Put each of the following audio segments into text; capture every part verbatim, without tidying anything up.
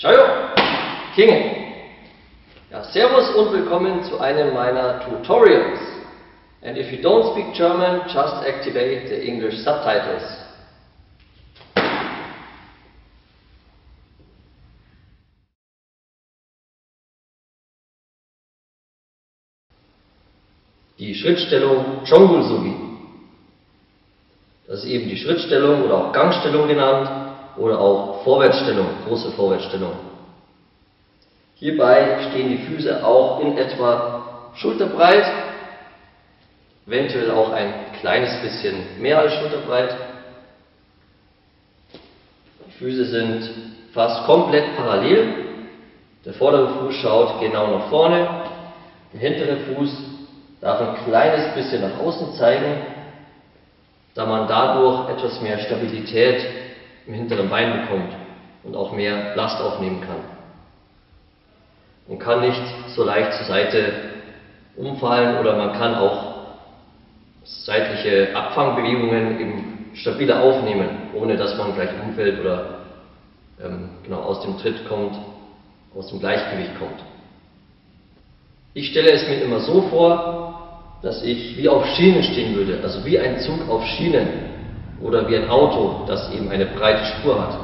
Ciao, Kinge! Ja, servus und willkommen zu einem meiner Tutorials. And if you don't speak German, just activate the English subtitles. Die Schrittstellung Chongun-Sugi. Das ist eben die Schrittstellung oder auch Gangstellung genannt oder auch Vorwärtsstellung, große Vorwärtsstellung. Hierbei stehen die Füße auch in etwa schulterbreit, eventuell auch ein kleines bisschen mehr als schulterbreit. Die Füße sind fast komplett parallel. Der vordere Fuß schaut genau nach vorne, der hintere Fuß darf ein kleines bisschen nach außen zeigen, da man dadurch etwas mehr Stabilität im hinteren Bein bekommt und auch mehr Last aufnehmen kann. Man kann nicht so leicht zur Seite umfallen oder man kann auch seitliche Abfangbewegungen eben stabiler aufnehmen, ohne dass man gleich umfällt oder ähm, genau aus dem Tritt kommt, aus dem Gleichgewicht kommt. Ich stelle es mir immer so vor, dass ich wie auf Schienen stehen würde, also wie ein Zug auf Schienen oder wie ein Auto, das eben eine breite Spur hat.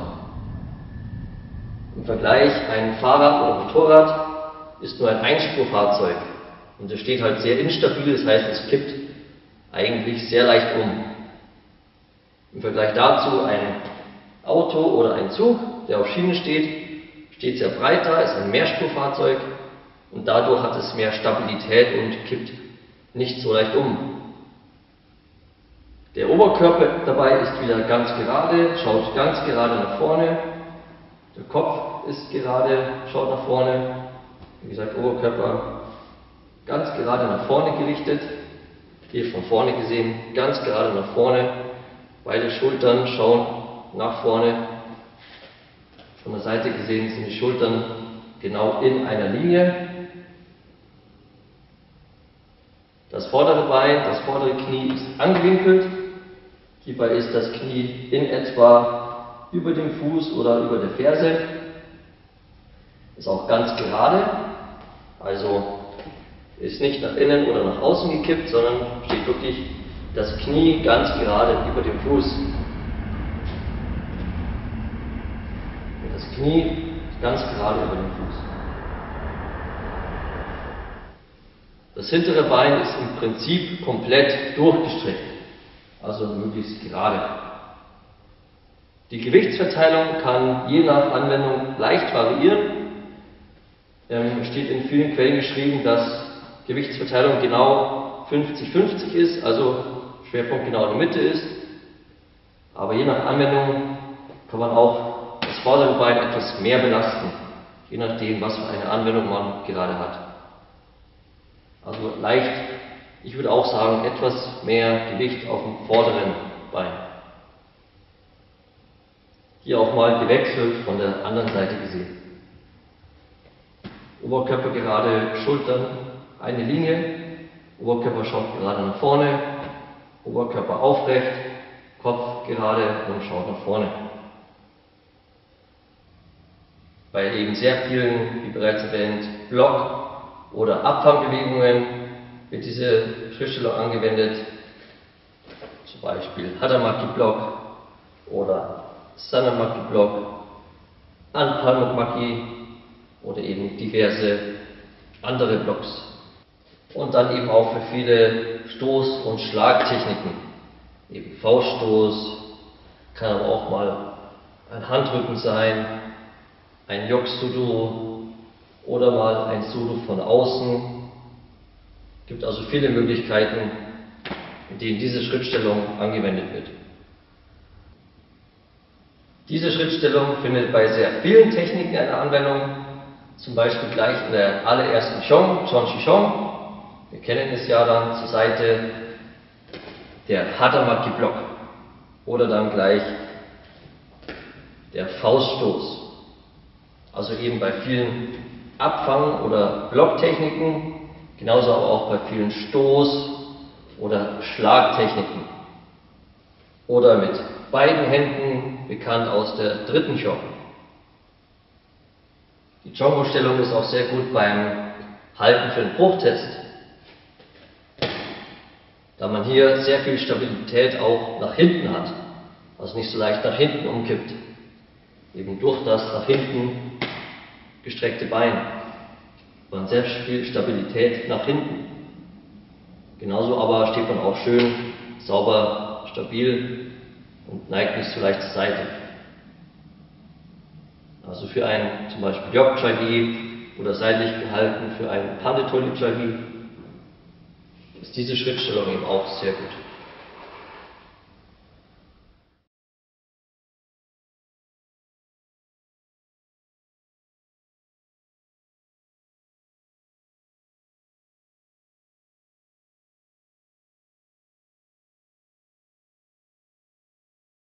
Im Vergleich, ein Fahrrad oder Motorrad ist nur ein Einspurfahrzeug und es steht halt sehr instabil, das heißt, es kippt eigentlich sehr leicht um. Im Vergleich dazu ein Auto oder ein Zug, der auf Schienen steht, steht sehr breit da, ist ein Mehrspurfahrzeug und dadurch hat es mehr Stabilität und kippt nicht so leicht um. Der Oberkörper dabei ist wieder ganz gerade, schaut ganz gerade nach vorne. Der Kopf ist gerade, schaut nach vorne. Wie gesagt, Oberkörper ganz gerade nach vorne gerichtet. Hier von vorne gesehen, ganz gerade nach vorne. Beide Schultern schauen nach vorne. Von der Seite gesehen sind die Schultern genau in einer Linie. Das vordere Bein, das vordere Knie ist angewinkelt. Hierbei ist das Knie in etwa über dem Fuß oder über der Ferse. Ist auch ganz gerade, also ist nicht nach innen oder nach außen gekippt, sondern steht wirklich das Knie ganz gerade über dem Fuß. Das Knie ist ganz gerade über dem Fuß. Das hintere Bein ist im Prinzip komplett durchgestreckt, also möglichst gerade. Die Gewichtsverteilung kann je nach Anwendung leicht variieren. Ähm, steht in vielen Quellen geschrieben, dass Gewichtsverteilung genau fünfzig fünfzig ist, also Schwerpunkt genau in der Mitte ist. Aber je nach Anwendung kann man auch das vordere Bein etwas mehr belasten, je nachdem, was für eine Anwendung man gerade hat. Also leicht, ich würde auch sagen, etwas mehr Gewicht auf dem vorderen Bein. Hier auch mal gewechselt von der anderen Seite gesehen. Oberkörper gerade, Schultern, eine Linie, Oberkörper schaut gerade nach vorne, Oberkörper aufrecht, Kopf gerade und schaut nach vorne. Bei eben sehr vielen, wie bereits erwähnt, Block- oder Abfangbewegungen wird diese Schrittstellung angewendet, zum Beispiel Hadamaki-Block oder Sanamaki-Block, Anpalmuk-Maki oder eben diverse andere Blocks. Und dann eben auch für viele Stoß- und Schlagtechniken, eben Fauststoß, kann aber auch mal ein Handrücken sein, ein Yoksudo oder mal ein Sudo von außen. Es gibt also viele Möglichkeiten, in denen diese Schrittstellung angewendet wird. Diese Schrittstellung findet bei sehr vielen Techniken eine Anwendung, zum Beispiel gleich in der allerersten Chong, Chonshi Chong. Wir kennen es ja dann zur Seite der Hadamaki-Block oder dann gleich der Fauststoß. Also eben bei vielen Abfang- oder Blocktechniken, genauso aber auch bei vielen Stoß- oder Schlagtechniken. Oder mit beiden Händen, bekannt aus der dritten Chong. Die Jongo-Stellung ist auch sehr gut beim Halten für den Bruchtest, da man hier sehr viel Stabilität auch nach hinten hat, also nicht so leicht nach hinten umkippt, eben durch das nach hinten gestreckte Bein. Man sehr viel Stabilität nach hinten. Genauso aber steht man auch schön sauber, stabil und neigt nicht so leicht zur Seite. Also für ein zum Beispiel Yogchagi oder seitlich gehalten für ein Panditoli Chagi ist diese Schrittstellung eben auch sehr gut.